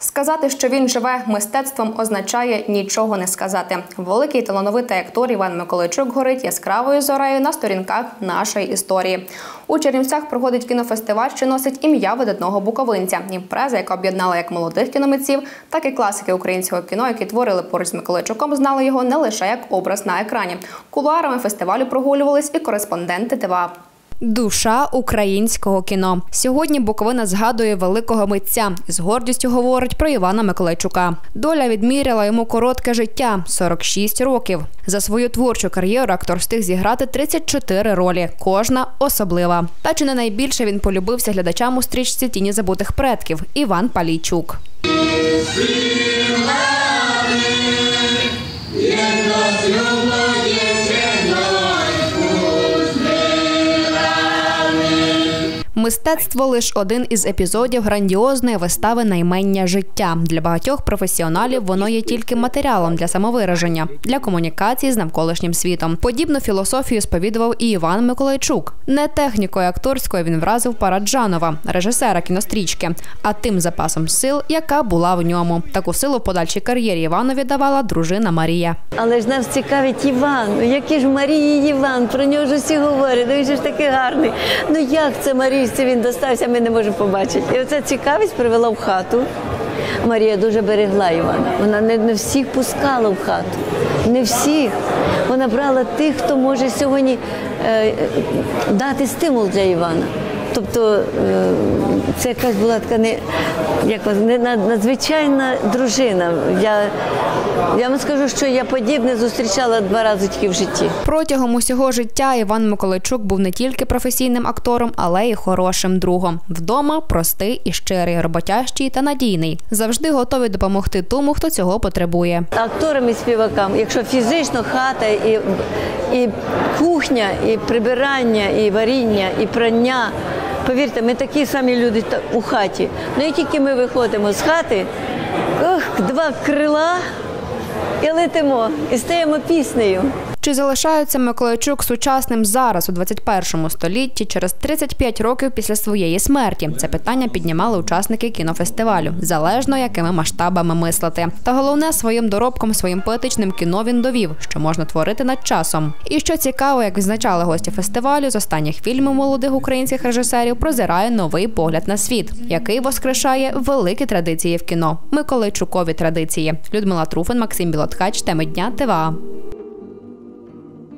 Сказати, що він живе мистецтвом, означає нічого не сказати. Великий талановитий актор Іван Миколайчук горить яскравою зорею на сторінках нашої історії. У Чернівцях проходить кінофестиваль, що носить ім'я видатного буковинця. Імпреза, яка об'єднала як молодих кіномитців, так і класики українського кіно, які творили поруч з Миколайчуком, знали його не лише як образ на екрані. Кулуарами фестивалю прогулювались і кореспонденти ТВА. Душа українського кіно. Сьогодні Буковина згадує великого митця і з гордістю говорить про Івана Миколайчука. Доля відміряла йому коротке життя – 46 років. За свою творчу кар'єру актор встиг зіграти 34 ролі, кожна особлива. Та чи не найбільше він полюбився глядачам у стрічці «Тіні забутих предків» – Іван Палійчук. Мистецтво – лише один із епізодів грандіозної вистави «Наймення життя». Для багатьох професіоналів воно є тільки матеріалом для самовираження, для комунікації з навколишнім світом. Подібну філософію сповідував і Іван Миколайчук. Не технікою акторською він вразив Параджанова, режисера кінострічки, а тим запасом сил, яка була в ньому. Таку силу в подальшій кар'єрі Іванові давала дружина Марія. Але ж нас цікавить Іван. Який ж Марії Іван? Про нього ж усі говорять. Він ж такий гарний. Ну як це Марії? Він достався, ми не можемо побачити. І оця цікавість привела в хату. Марія дуже берегла Івана. Вона не всіх пускала в хату. Не всіх. Вона брала тих, хто може сьогодні дати стимул для Івана. Тобто це якась була така надзвичайна дружина. Я вам скажу, що я подібне зустрічала 2 рази тільки в житті. Протягом усього життя Іван Миколайчук був не тільки професійним актором, але й хорошим другом. Вдома простий і щирий, роботящий та надійний. Завжди готовий допомогти тому, хто цього потребує. Акторам і співакам, якщо фізично хата, і кухня, і прибирання, і варіння, і прання, повірте, ми такі самі люди у хаті. Ну і тільки ми виходимо з хати, 2 крила і летимо, і стаємо піснею. Чи залишається Миколайчук сучасним зараз, у 21 столітті, через 35 років після своєї смерті? Це питання піднімали учасники кінофестивалю, залежно якими масштабами мислити. Та головне, своїм доробком, своїм поетичним кіно він довів, що можна творити над часом. І що цікаво, як відзначали гості фестивалю, з останніх фільмів молодих українських режисерів прозирає новий погляд на світ, який воскрешає великі традиції в кіно – Миколайчукові традиції. Людмила Труфин, Максим Білоткач, Теми дня, ТВА.